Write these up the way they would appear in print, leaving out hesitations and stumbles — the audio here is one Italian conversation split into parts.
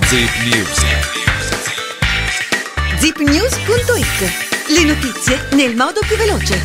Zip News. Zipnews.it. Le notizie nel modo più veloce.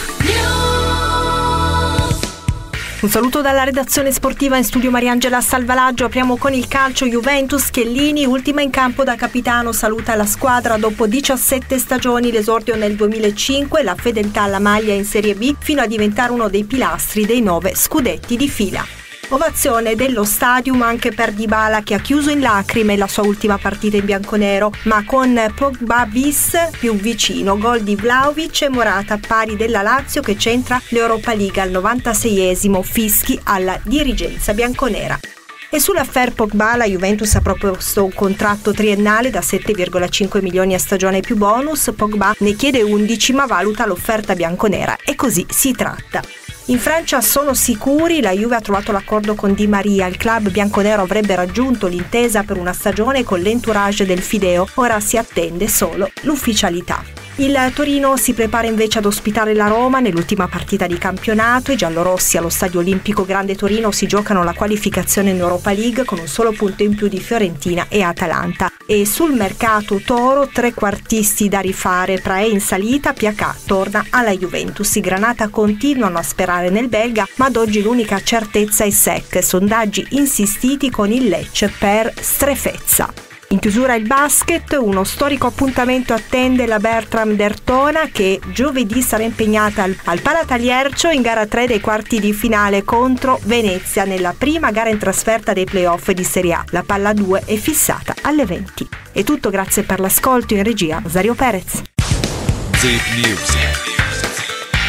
Un saluto dalla redazione sportiva, in studio Mariangela Salvalaggio. Apriamo con il calcio. Juventus, Chiellini, ultima in campo da capitano, saluta la squadra dopo 17 stagioni, l'esordio nel 2005, la fedeltà alla maglia in Serie B fino a diventare uno dei pilastri dei 9 scudetti di fila. Ovazione dello stadium anche per Dybala, che ha chiuso in lacrime la sua ultima partita in bianconero, ma con Pogba bis più vicino. Gol di Vlahovic e Morata pari della Lazio, che centra l'Europa League al 96esimo, fischi alla dirigenza bianconera. E sull'affaire Pogba la Juventus ha proposto un contratto triennale da 7,5 milioni a stagione più bonus. Pogba ne chiede 11, ma valuta l'offerta bianconera e così si tratta. In Francia sono sicuri, la Juve ha trovato l'accordo con Di Maria, il club bianconero avrebbe raggiunto l'intesa per una stagione con l'entourage del Fideo, ora si attende solo l'ufficialità. Il Torino si prepara invece ad ospitare la Roma nell'ultima partita di campionato. I giallorossi allo Stadio Olimpico Grande Torino si giocano la qualificazione in Europa League con un solo punto in più di Fiorentina e Atalanta. E sul mercato Toro, trequartisti da rifare, Praé in salita, Piacà torna alla Juventus. I Granata continuano a sperare nel belga, ma ad oggi l'unica certezza è Sec, sondaggi insistiti con il Lecce per Strefezza. In chiusura il basket, uno storico appuntamento attende la Bertram Derthona, che giovedì sarà impegnata al Palataliercio in gara 3 dei quarti di finale contro Venezia nella prima gara in trasferta dei playoff di Serie A. La palla 2 è fissata alle 20. È tutto, grazie per l'ascolto. In regia Rosario Perez. Zip News.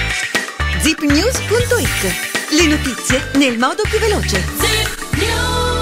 Zipnews.it. Le notizie nel modo più veloce.